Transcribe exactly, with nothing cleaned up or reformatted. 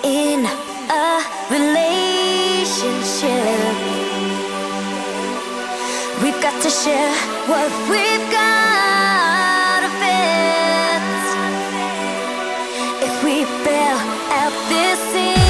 in a relationship, we've got to share what we've got of it. If we bail out this scene,